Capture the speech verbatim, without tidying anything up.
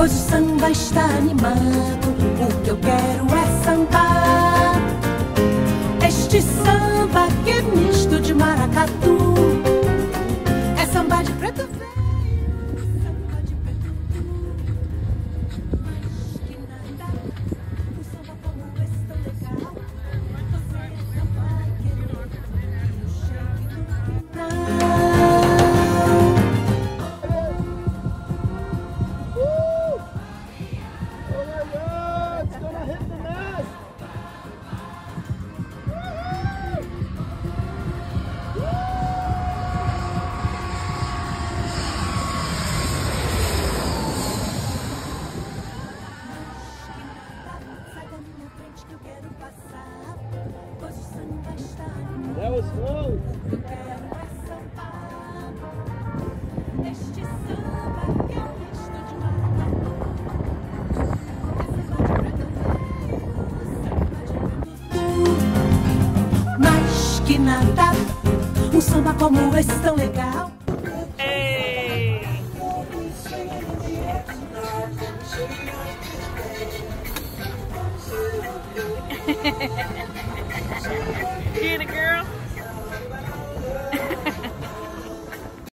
pois o samba está animado. O que eu quero é sambar, este samba que é misto de maracatu. É samba de preto velho, samba de preto duro. Mas que nada, o samba como esse tão legal. Você não vai querer o shake do final. That was slow. Mas que nada, um samba como esse tão legal. Hey. Get it, girl.